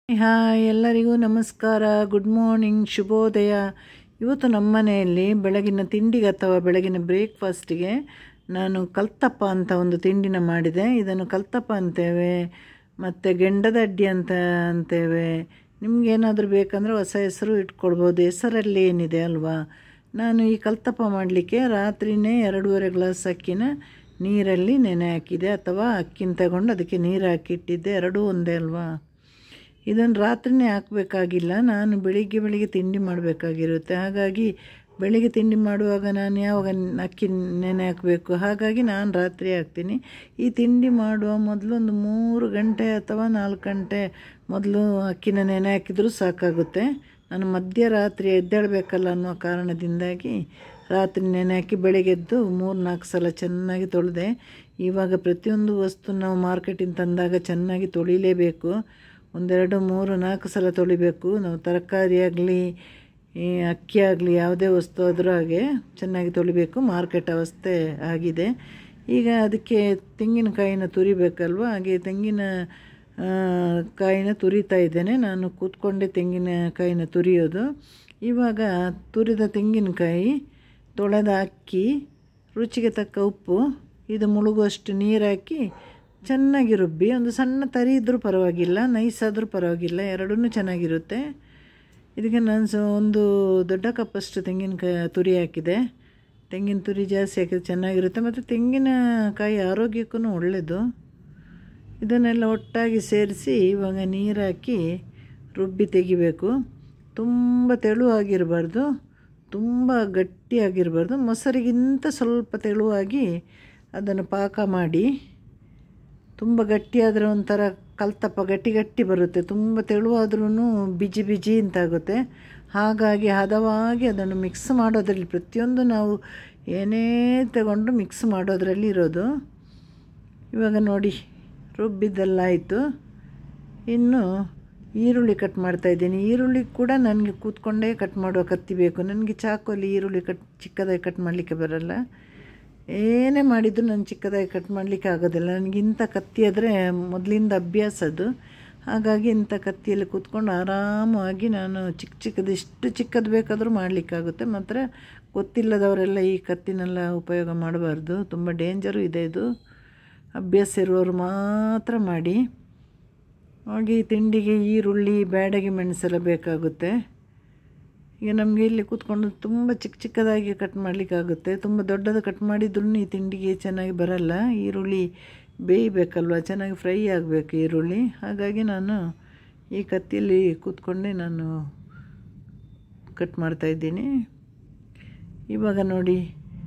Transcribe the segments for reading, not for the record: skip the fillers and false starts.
Hi ಎಲ್ಲರಿಗೂ ನಮಸ್ಕಾರ, good morning, ಶುಭೋದಯ. ಇವತ್ತು ನಮ್ಮ ಮನೆಯಲ್ಲಿ ಬೆಳಗಿನ ತಿಂಡಿಗೆ ಅಥವಾ ಬೆಳಗಿನ ಬ್ರೇಕ್ಫಾಸ್ಟಿಗೆ ನಾನು ಕಲ್ತಪ್ಪ ಅಂತ ಒಂದು ತಿಂಡಿನ ಮಾಡಿದೆ. ಇದನ್ನು ಕಲ್ತಪ್ಪ ಅಂತೇವೆ, ಮತ್ತು ಗೆಂಡದ ಅಡ್ಡಿ ಅಂತೇವೆ. ನಿಮಗೇನಾದರೂ ಬೇಕಂದರೆ ಹೊಸ ಹೆಸರು ಇಟ್ಕೊಳ್ಬೋದು, ಹೆಸರಲ್ಲಿ ಏನಿದೆ ಅಲ್ವಾ. ನಾನು ಈ ಕಲ್ತಪ್ಪ ಮಾಡಲಿಕ್ಕೆ ರಾತ್ರಿಯೇ 2.5 ಗ್ಲಾಸ್ ಅಕ್ಕಿನ ನೀರಲ್ಲಿ ನೆನೆ ಹಾಕಿದೆ, ಅಥವಾ ಅಕ್ಕಿನ ತಗೊಂಡು ಅದಕ್ಕೆ ನೀರು ಹಾಕಿಟ್ಟಿದ್ದೆ. ಎರಡೂ ಒಂದೇ ಅಲ್ವಾ. ಇದನ್ನು ರಾತ್ರಿಯೇ ಹಾಕಬೇಕಾಗಿಲ್ಲ, ನಾನು ಬೆಳಿಗ್ಗೆ ತಿಂಡಿ ಮಾಡಬೇಕಾಗಿರುತ್ತೆ. ಹಾಗಾಗಿ ಬೆಳಿಗ್ಗೆ ತಿಂಡಿ ಮಾಡುವಾಗ ನಾನು ಯಾವಾಗ ಅಕ್ಕಿ ನೆನೆ ಹಾಕಬೇಕು, ಹಾಗಾಗಿ ನಾನು ರಾತ್ರಿ ಹಾಕ್ತೀನಿ. ಈ ತಿಂಡಿ ಮಾಡುವ ಮೊದಲು ಒಂದು 3 ಗಂಟೆ ಅಥವಾ 4 ಗಂಟೆ ಮೊದಲು ಅಕ್ಕಿನ ನೆನೆ ಹಾಕಿದರೂ ಸಾಕಾಗುತ್ತೆ. ನಾನು ಮಧ್ಯರಾತ್ರಿ ಎದ್ದೇಳಬೇಕಲ್ಲ ಅನ್ನೋ ಕಾರಣದಿಂದಾಗಿ ರಾತ್ರಿ ನೆನೆ ಹಾಕಿ ಬೆಳಗ್ಗೆದ್ದು 3-4 ಸಲ ಚೆನ್ನಾಗಿ ತೊಳೆದೆ. ಇವಾಗ ಪ್ರತಿಯೊಂದು ವಸ್ತು ನಾವು ಮಾರ್ಕೆಟಿಂದ ತಂದಾಗ ಚೆನ್ನಾಗಿ ತೊಳಿಲೇಬೇಕು. 1, 2, 3, 4 ಸಲ ತೊಳಿಬೇಕು. ನಾವು ತರಕಾರಿ ಆಗಲಿ ಅಕ್ಕಿ ಆಗಲಿ ಯಾವುದೇ ವಸ್ತು ಆದರೂ ಹಾಗೆ ಚೆನ್ನಾಗಿ ತೊಳಿಬೇಕು. ಮಾರ್ಕೆಟ್ ಅವಸ್ಥೆ ಆಗಿದೆ. ಈಗ ಅದಕ್ಕೆ ತೆಂಗಿನಕಾಯಿನ ತುರಿಬೇಕಲ್ವ, ಹಾಗೆ ತೆಂಗಿನ ಕಾಯಿನ ತುರಿತಾ ಇದ್ದೇನೆ. ನಾನು ಕೂತ್ಕೊಂಡೆ ತೆಂಗಿನಕಾಯಿನ ತುರಿಯೋದು. ಇವಾಗ ತುರಿದ ತೆಂಗಿನಕಾಯಿ, ತೊಳೆದ ಅಕ್ಕಿ, ರುಚಿಗೆ ತಕ್ಕ ಉಪ್ಪು, ಇದು ಮುಳುಗುವಷ್ಟು ನೀರು ಹಾಕಿ ಚೆನ್ನಾಗಿ ರುಬ್ಬಿ, ಒಂದು ಸಣ್ಣ ತರಿ ಇದ್ದರೂ ಪರವಾಗಿಲ್ಲ, ನೈಸ್ ಆದರೂ ಪರವಾಗಿಲ್ಲ, ಎರಡೂ ಚೆನ್ನಾಗಿರುತ್ತೆ. ಇದಕ್ಕೆ ನಾನು ಒಂದು ದೊಡ್ಡ ಕಪ್ಪಷ್ಟು ತೆಂಗಿನಕಾಯಿ ತುರಿ ಹಾಕಿದೆ. ತೆಂಗಿನ ತುರಿ ಜಾಸ್ತಿ ಹಾಕಿದ್ರೆ ಚೆನ್ನಾಗಿರುತ್ತೆ, ಮತ್ತು ತೆಂಗಿನಕಾಯಿ ಆರೋಗ್ಯಕ್ಕೂ ಒಳ್ಳೆಯದು. ಇದನ್ನೆಲ್ಲ ಒಟ್ಟಾಗಿ ಸೇರಿಸಿ ಇವಾಗ ನೀರು ಹಾಕಿ ರುಬ್ಬಿ ತೆಗಿಬೇಕು. ತುಂಬ ತೆಳುವಾಗಿರಬಾರ್ದು, ತುಂಬ ಗಟ್ಟಿಯಾಗಿರಬಾರ್ದು, ಮೊಸರಿಗಿಂತ ಸ್ವಲ್ಪ ತೆಳುವಾಗಿ ಅದನ್ನು ಪಾಕ ಮಾಡಿ. ತುಂಬ ಗಟ್ಟಿಯಾದರೆ ಒಂಥರ ಕಲ್ತಪ್ಪ ಗಟ್ಟಿ ಬರುತ್ತೆ, ತುಂಬ ತೆಳುವಾದ್ರೂ ಬಿಜಿ ಅಂತಾಗುತ್ತೆ. ಹಾಗಾಗಿ ಹದವಾಗಿ ಅದನ್ನು ಮಿಕ್ಸ್ ಮಾಡೋದ್ರಲ್ಲಿ, ಪ್ರತಿಯೊಂದು ನಾವು ಏನೇ ತಗೊಂಡು ಮಿಕ್ಸ್ ಮಾಡೋದ್ರಲ್ಲಿ ಇರೋದು. ಇವಾಗ ನೋಡಿ ರುಬ್ಬಿದ್ದೆಲ್ಲ ಆಯಿತು. ಇನ್ನು ಈರುಳ್ಳಿ ಕಟ್ ಮಾಡ್ತಾಯಿದ್ದೀನಿ. ಈರುಳ್ಳಿ ಕೂಡ ನನಗೆ ಕೂತ್ಕೊಂಡೇ ಕಟ್ ಮಾಡುವ ಕತ್ತಿ ಬೇಕು. ನನಗೆ ಚಾಕುವಲ್ಲಿ ಈರುಳ್ಳಿ ಚಿಕ್ಕದಾಗಿ ಕಟ್ ಮಾಡಲಿಕ್ಕೆ ಬರಲ್ಲ. ಏನೇ ಮಾಡಿದರೂ ನಾನು ಚಿಕ್ಕದಾಗಿ ಕಟ್ ಮಾಡಲಿಕ್ಕೆ ಆಗೋದಿಲ್ಲ. ನನಗಿಂಥ ಕತ್ತಿ ಆದರೆ ಮೊದಲಿಂದ ಅಭ್ಯಾಸ ಅದು. ಹಾಗಾಗಿ ಇಂಥ ಕತ್ತಿಯಲ್ಲಿ ಕೂತ್ಕೊಂಡು ಆರಾಮವಾಗಿ ನಾನು ಎಷ್ಟು ಚಿಕ್ಕದು ಬೇಕಾದರೂ ಮಾಡಲಿಕ್ಕಾಗುತ್ತೆ. ಮಾತ್ರ ಗೊತ್ತಿಲ್ಲದವರೆಲ್ಲ ಈ ಕತ್ತಿನೆಲ್ಲ ಉಪಯೋಗ ಮಾಡಬಾರ್ದು, ತುಂಬ ಡೇಂಜರು ಇದೆ ಇದು. ಅಭ್ಯಾಸ ಇರುವವರು ಮಾತ್ರ ಮಾಡಿ. ಹಾಗೆ ಈ ತಿಂಡಿಗೆ ಈರುಳ್ಳಿ, ಬ್ಯಾಡಗಿ ಮೆಣಸೆಲ್ಲ ಬೇಕಾಗುತ್ತೆ. ಈಗ ನಮಗೆ ಇಲ್ಲಿ ಕೂತ್ಕೊಂಡು ತುಂಬ ಚಿಕ್ಕದಾಗಿ ಕಟ್ ಮಾಡಲಿಕ್ಕಾಗುತ್ತೆ. ತುಂಬ ದೊಡ್ಡದು ಕಟ್ ಮಾಡಿದ್ರೂ ಈ ತಿಂಡಿಗೆ ಚೆನ್ನಾಗಿ ಬರಲ್ಲ. ಈರುಳ್ಳಿ ಬೇಯಬೇಕಲ್ವ, ಚೆನ್ನಾಗಿ ಫ್ರೈ ಆಗಬೇಕು ಈರುಳ್ಳಿ. ಹಾಗಾಗಿ ನಾನು ಈ ಕತ್ತಿಯಲ್ಲಿ ಕೂತ್ಕೊಂಡೆ ನಾನು ಕಟ್ ಮಾಡ್ತಾಯಿದ್ದೀನಿ. ಇವಾಗ ನೋಡಿ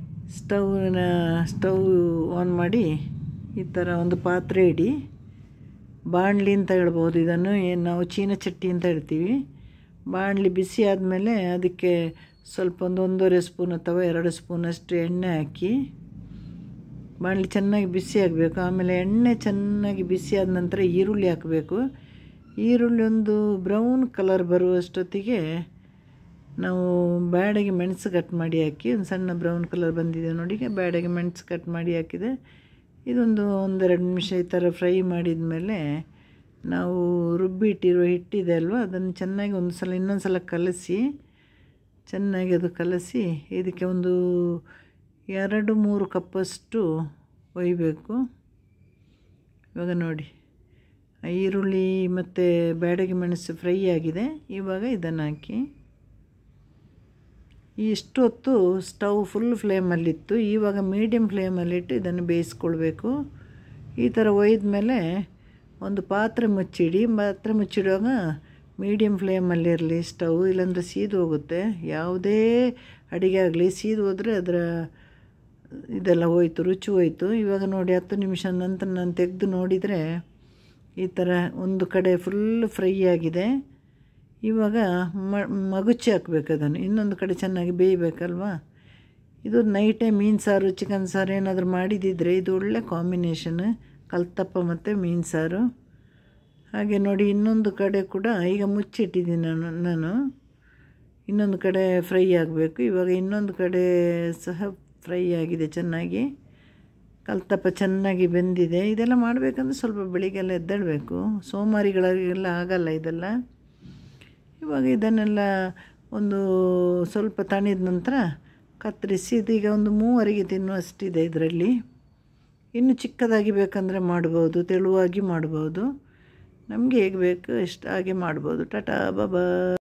ಸ್ಟವ್ ಆನ್ ಮಾಡಿ ಈ ಥರ ಒಂದು ಪಾತ್ರೆ ಇಡಿ. ಬಾಣಲಿ ಅಂತ ಹೇಳ್ಬೋದು ಇದನ್ನು, ಏನು ನಾವು ಚೀನಚಟ್ಟಿ ಅಂತ ಹೇಳ್ತೀವಿ. ಬಾಣಲಿ ಬಿಸಿ ಆದಮೇಲೆ ಅದಕ್ಕೆ ಸ್ವಲ್ಪ 1.5 ಸ್ಪೂನ್ ಅಥವಾ 2 ಸ್ಪೂನಷ್ಟು ಎಣ್ಣೆ ಹಾಕಿ, ಬಾಣಲಿ ಚೆನ್ನಾಗಿ ಬಿಸಿ ಆಗಬೇಕು. ಆಮೇಲೆ ಎಣ್ಣೆ ಚೆನ್ನಾಗಿ ಬಿಸಿ ಆದ ನಂತರ ಈರುಳ್ಳಿ ಹಾಕಬೇಕು. ಈರುಳ್ಳಿ ಒಂದು ಬ್ರೌನ್ ಕಲರ್ ಬರುವಷ್ಟೊತ್ತಿಗೆ ನಾವು ಬ್ಯಾಡಗಿ ಮೆಣಸು ಕಟ್ ಮಾಡಿ ಹಾಕಿ, ಒಂದು ಸಣ್ಣ ಬ್ರೌನ್ ಕಲರ್ ಬಂದಿದೆ ನೋಡಿ. ಬ್ಯಾಡಗಿ ಮೆಣಸು ಕಟ್ ಮಾಡಿ ಹಾಕಿದೆ. ಇದೊಂದು 1-2 ನಿಮಿಷ ಈ ಥರ ಫ್ರೈ ಮಾಡಿದ ಮೇಲೆ ನಾವು ರುಬ್ಬಿ ಇಟ್ಟಿರುವ ಹಿಟ್ಟಿದೆ ಅಲ್ವ, ಅದನ್ನು ಚೆನ್ನಾಗಿ ಇನ್ನೊಂದು ಸಲ ಕಲಸಿ, ಚೆನ್ನಾಗಿ ಅದು ಕಲಸಿ ಇದಕ್ಕೆ ಒಂದು 2-3 ಕಪ್ಪಷ್ಟು ಒಯ್ಯಬೇಕು. ಇವಾಗ ನೋಡಿ ಈರುಳ್ಳಿ ಮತ್ತು ಬ್ಯಾಡಗಿ ಮೆಣಸು ಫ್ರೈ ಆಗಿದೆ. ಇವಾಗ ಇದನ್ನು ಹಾಕಿ ಇಷ್ಟು ಹೊತ್ತು ಸ್ಟವ್ ಫುಲ್ ಫ್ಲೇಮಲ್ಲಿತ್ತು. ಇವಾಗ ಮೀಡಿಯಮ್ ಫ್ಲೇಮಲ್ಲಿಟ್ಟು ಇದನ್ನು ಬೇಯಿಸ್ಕೊಳ್ಬೇಕು. ಈ ಥರ ಒಯ್ದ ಮೇಲೆ ಒಂದು ಪಾತ್ರೆ ಮುಚ್ಚಿಡುವಾಗ ಮೀಡಿಯಮ್ ಫ್ಲೇಮಲ್ಲಿರಲಿ ಸ್ಟವ್, ಇಲ್ಲಾಂದರೆ ಸೀದು ಹೋಗುತ್ತೆ. ಯಾವುದೇ ಅಡುಗೆ ಆಗಲಿ ಸೀದು ಹೋದರೆ ಅದರ ಇದೆಲ್ಲ ಹೋಯ್ತು, ರುಚಿ ಹೋಯ್ತು. ಇವಾಗ ನೋಡಿ 10 ನಿಮಿಷ ನಂತರ ನಾನು ತೆಗೆದು ನೋಡಿದರೆ ಈ ಥರ ಒಂದು ಕಡೆ ಫುಲ್ ಫ್ರೈ ಆಗಿದೆ. ಇವಾಗ ಮಗುಚಿ ಹಾಕಬೇಕು ಅದನ್ನು, ಇನ್ನೊಂದು ಕಡೆ ಚೆನ್ನಾಗಿ ಬೇಯಬೇಕಲ್ವ. ಇದು ನೈಟೇ ಮೀನು ಸಾರು, ಚಿಕನ್ ಸಾರು ಏನಾದರೂ ಮಾಡಿದ್ದಿದ್ರೆ ಇದು ಒಳ್ಳೆ ಕಾಂಬಿನೇಷನ್, ಕಲ್ತಪ್ಪ ಮತ್ತು ಮೀನು ಸಾರು. ಹಾಗೆ ನೋಡಿ ಇನ್ನೊಂದು ಕಡೆ ಕೂಡ ಈಗ ಮುಚ್ಚಿಟ್ಟಿದ್ದೀನಿ ನಾನು. ಇನ್ನೊಂದು ಕಡೆ ಫ್ರೈ ಆಗಬೇಕು. ಇವಾಗ ಇನ್ನೊಂದು ಕಡೆ ಸಹ ಫ್ರೈ ಆಗಿದೆ ಚೆನ್ನಾಗಿ. ಕಲ್ತಪ್ಪ ಚೆನ್ನಾಗಿ ಬೆಂದಿದೆ. ಇದೆಲ್ಲ ಮಾಡಬೇಕಂದ್ರೆ ಸ್ವಲ್ಪ ಬೆಳಿಗ್ಗೆಲ್ಲ ಎದ್ದೇಳಬೇಕು, ಸೋಮಾರಿಗಳಿಗೆಲ್ಲ ಆಗಲ್ಲ ಇದೆಲ್ಲ. ಇವಾಗ ಇದನ್ನೆಲ್ಲ ಒಂದು ಸ್ವಲ್ಪ ತಣಿದ ನಂತರ ಕತ್ತರಿಸಿ, ಇದೀಗ ಒಂದು 3 ತಿನ್ನುವಷ್ಟಿದೆ ಇದರಲ್ಲಿ. ಇನ್ನು ಚಿಕ್ಕದಾಗಿ ಬೇಕಂದರೆ ಮಾಡ್ಬೋದು, ತೆಳುವಾಗಿ ಮಾಡ್ಬೋದು, ನಮಗೆ ಹೇಗೆ ಬೇಕು ಎಷ್ಟು ಹಾಗೆ ಮಾಡ್ಬೋದು. ಟಾಟಾ ಬಾಬಾ.